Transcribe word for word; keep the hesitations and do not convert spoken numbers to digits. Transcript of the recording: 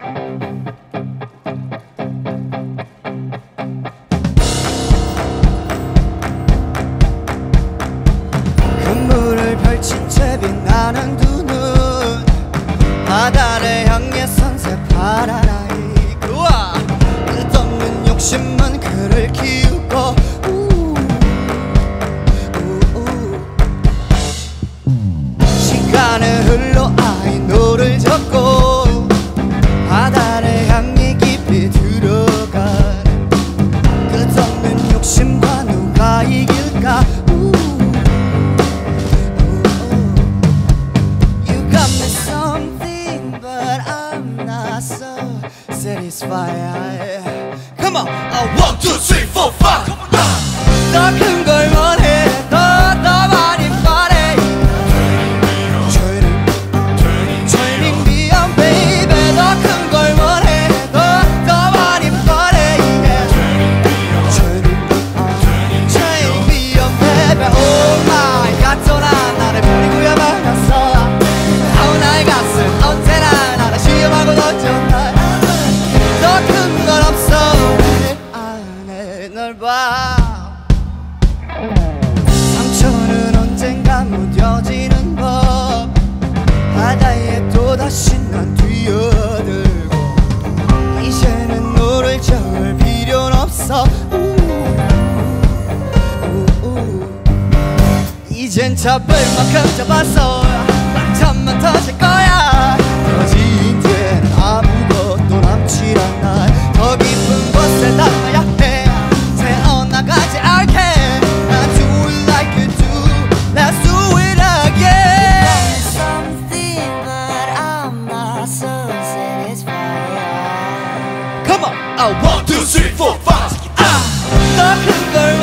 그물을 펼친 채 빛나는 두 눈, 바다를 향해 선셋 파라라이. 우와! 끝없는 욕심은 그를 키우고 우, 우, 우. 시간은 흘러 아이노를 젓고 바다를 향해 깊이 들어간 끝없는 욕심과 누가 이길까. 우. Satisfied. Come on, uh, one, two, three, four, five. 더 큰 걸 원해, 더 더 많이 바래. Turning, turning me on, baby. 더 큰 걸 원해, 더 더 많이 바래. Turning, turning me on, baby. Oh my God, 또 난 나를 버리고야 말았어. 아우 나의 가슴 언제나 나를 시험하고 던져. 상처는 언젠가 무뎌지는 법. 바다에 또다시 난 뛰어들고 이제는 너를 잡을 필요는 없어. 우, 우, 우. 이젠 잡을 만큼 잡았어. 잠만 터질 거야. 터진 뒤엔 아무것도 남지 않아. 더 깊은 곳에 닿아야 해. 새어나가지 않게. I do it like you do. Let's do it again. Something but I'm not so satisfied. Come on, I one, two, three, four, five. 아, 더 큰 걸